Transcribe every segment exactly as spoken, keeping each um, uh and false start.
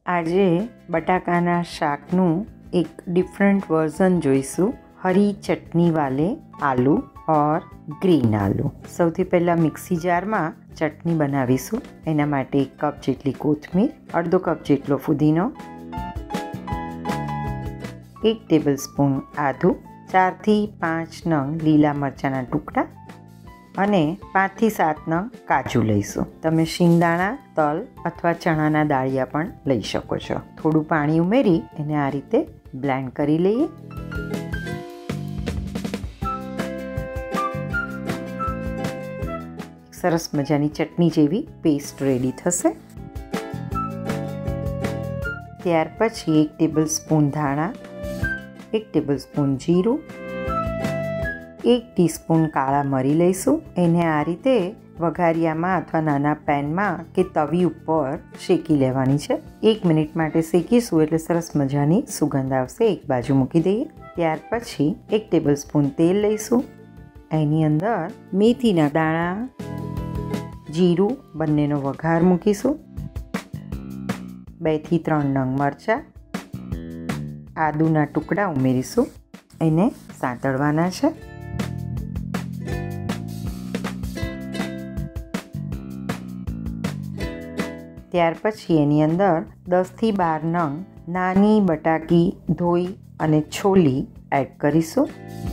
આજે બટાકાના શાકનું એક different version જોઈશું, હરી ચટણી વાલે આલू और ગ્રીન આલू। સૌથી પહેલાં મિક્સી જારમાં ચટણી બનાવીશું। એના માટે એક કપ જેટલી કોથમીર, અડધો કપ જેટલો ફુદીનો, એક ટેબલ સ્પૂન આદું, ચારથી પાંચ નંગ લીલા મરચાંના ટુકડા અને પાંચથી સાત નંગ કાજુ લઈશું। તમે શિંગદાણા, તલ અથવા ચણાના દાળિયા પણ લઈ શકો છો। થોડું પાણી ઉમેરી એને આ રીતે બ્લેન્ડ કરી લઈએ। સરસ મજાની ચટણી જેવી પેસ્ટ રેડી થશે। ત્યાર પછી એક ટેબલ સ્પૂન ધાણા, એક ટેબલ સ્પૂન જીરું, એક ટીસ્પૂન કાળા મરી લઈશું। એને આ રીતે વઘારિયામાં અથવા નાના પેનમાં કે તવી ઉપર શેકી લેવાની છે। એક મિનિટ માટે શેકીશું એટલે સરસ મજાની સુગંધ આવશે। એક બાજુ મૂકી દઈએ। ત્યાર પછી એક ટેબલ સ્પૂન તેલ લઈશું। એની અંદર મેથીના દાણા, જીરું બંનેનો વઘાર મૂકીશું। બેથી ત્રણ નંગ મરચાં, આદુના ટુકડા ઉમેરીશું। એને સાંતળવાના છે। ત્યાર પછી એની અંદર દસથી બાર નંગ નાની બટાકી ધોઈ અને છોલી એડ કરીશું।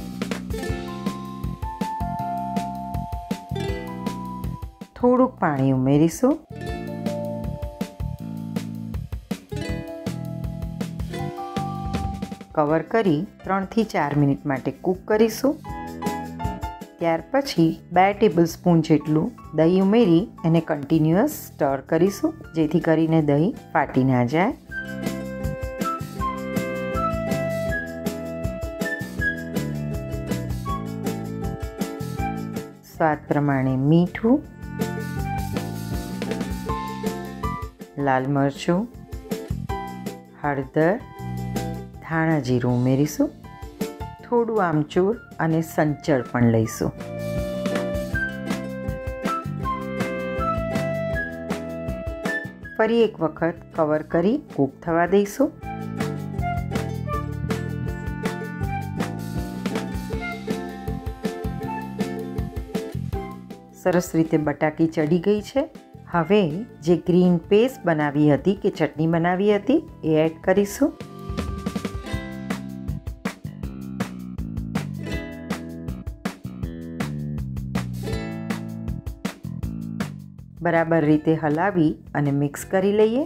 થોડુંક પાણી ઉમેરીશું। કવર કરી ત્રણથી ચાર મિનિટ માટે કૂક કરીશું। ત્યાર પછી બે ટેબલ સ્પૂન જેટલું દહીં ઉમેરી એને કન્ટિન્યુઅસ સ્ટર કરીશું, જેથી કરીને દહીં ફાટી ના જાય। સ્વાદ પ્રમાણે મીઠું, લાલ મરચું, હળદર, ધાણા જીરું ઉમેરીશું। થોડું આમચૂર અને સંચળ પણ લઈશું। ફરી એક વખત કવર કરી કૂક થવા દઈશું। સરસ રીતે બટાકી ચડી ગઈ છે। હવે જે ગ્રીન પેસ્ટ બનાવી હતી કે ચટણી બનાવી હતી એ એડ કરીશું। બરાબર રીતે હલાવી અને મિક્સ કરી લઈએ।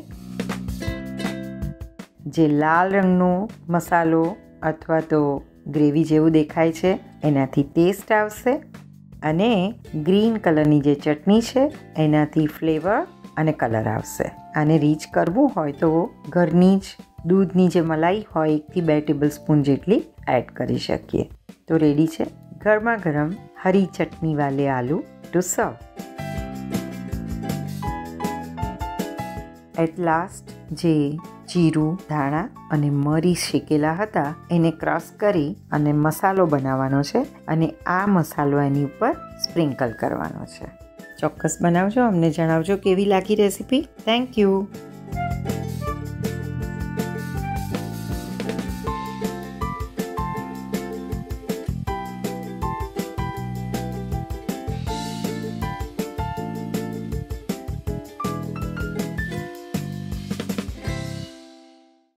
જે લાલ રંગનો મસાલો અથવા તો ગ્રેવી જેવું દેખાય છે એનાથી ટેસ્ટ આવશે અને ગ્રીન કલરની જે ચટણી છે એનાથી ફ્લેવર અને કલર આવશે। આને રીચ કરવું હોય તો ઘરની જ દૂધની જે મલાઈ હોય એકથી બે ટેબલ સ્પૂન જેટલી એડ કરી શકીએ। તો રેડી છે ગરમા ગરમ હરી ચટણી વાલે આલू ટુ સર્વ। એટ લાસ્ટ જે જીરું, ધાણા અને મરી શેકેલા હતા એને ક્રશ કરી અને મસાલો બનાવવાનો છે અને આ મસાલો એની ઉપર સ્પ્રિંકલ કરવાનો છે। ચોક્કસ બનાવજો, અમને જણાવજો કેવી લાગી રેસીપી। Thank you.